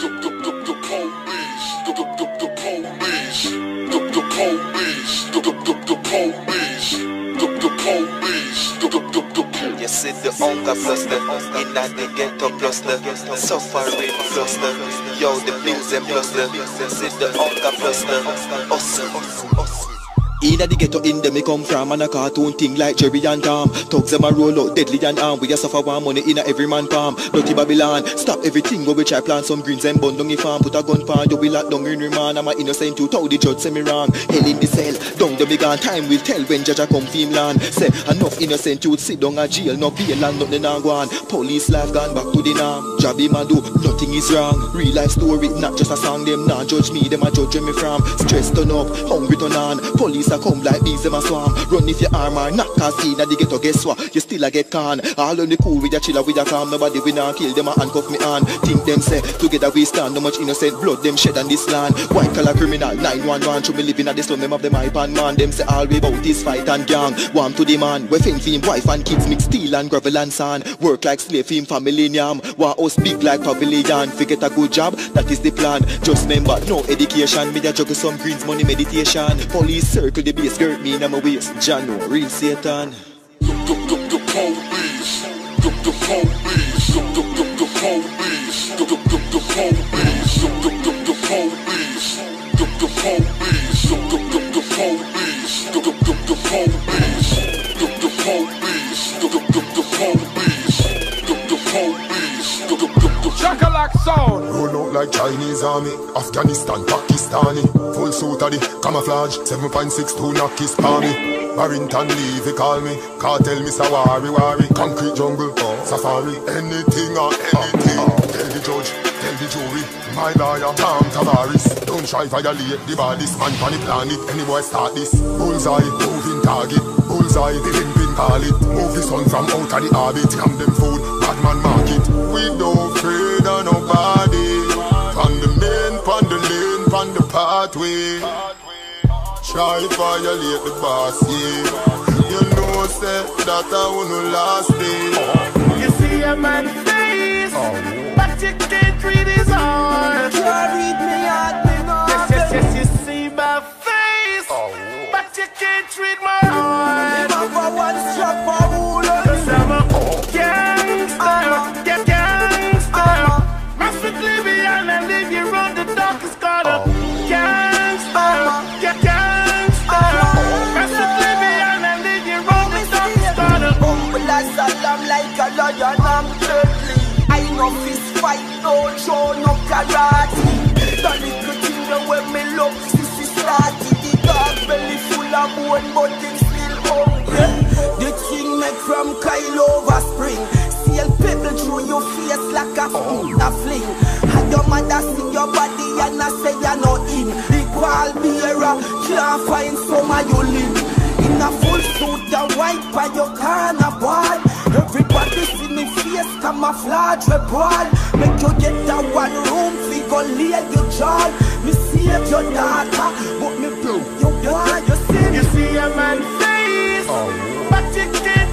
You see the hunger fluster, in that the ghetto cluster, suffering fluster, yo the blues and bluster, see the hunger fluster, awesome. Inna the ghetto in them me come from, and a cartoon thing like Jerry and Tom. Thugs them a roll out deadly and arm. We a suffer one money inna every man palm. Dirty Babylon, stop everything go we try plant some greens and bun down the farm. Put a gun pan, you will lock down in remand. I'm a innocent youth, how the judge say me wrong. Hell in the cell, down the big time will tell when judge a come Finland. Say enough innocent youth sit down a jail, no bail and nothing a go on. Police life gone back to the norm. Jabby man do, nothing is wrong. Real life story, not just a song. Them not judge me, them a judge where me from. Stress turn up, hungry turn on. Police a come like bees them a swarm. Run if your armor not cause inna the ghetto, guess what? You still a get con. All on the cool with your chiller with your calm. Nobody we not kill them a handcuff me on. Think them say together we stand. No much innocent blood them shed on this land. White collar criminal 911 should be living at the slum. Them of them hype and man. Them say all we about is fight and gang. Warm to the man. We fame for him wife and kids mix steel and gravel and sand. Work like slave for him family yam. War house big like pavilion. Forget a good job, that is the plan. Just remember no education. Me a juggle some greens money meditation. Police circle the base. Skirt me in my waist, Jano, real Satan. The police, the police, the police, the police, the police, the police, the police, the police, the police, Shakalak sound. Roll out like Chinese army, Afghanistan, Pakistani. Full suit of the camouflage, 7.62 knock his palmy. Barrington leave, he call me. Kartel, Mr. Wari. Concrete jungle, safari. Anything or anything. Tell the judge, tell the jury. My lawyer, Tom Tavares. Don't try violate the baddest man on the planet. Any boy start this. Bullseye, moving target. Bullseye, the pimpin' call it. Move the sun from out of the orbit. Cam them food, badman market. We don't afraid of nobody. From the main, from the lane, from the pathway. Try violate the boss, yeah. You know, say that I wanna last day. You see a man's face, but you can't read his heart. You read me heart, me no. Yes, you see my face, but you can't read my heart. Never one strap for ruler. 'Cause I'm a gangster, Must live beyond and live you round the darkest corner. Gangster, Salam like a lion, I'm deadly. I no fist fight, no show, no karate. The little thing the way me love, sissy starty. The dog belly full of bone, but him still hungry. The thing make from Kyle over spring. Seal pebble through your face like a fling. And your mother see your body and I say you're not him. The ball bearer can't find some of your limb. In a full suit, the white by your carnival. Everybody see me face, camouflage, rebel. Make you get that one room, figure lay your jaw. Me save your daughter, but me blow your boy. You see a man's face, but you can't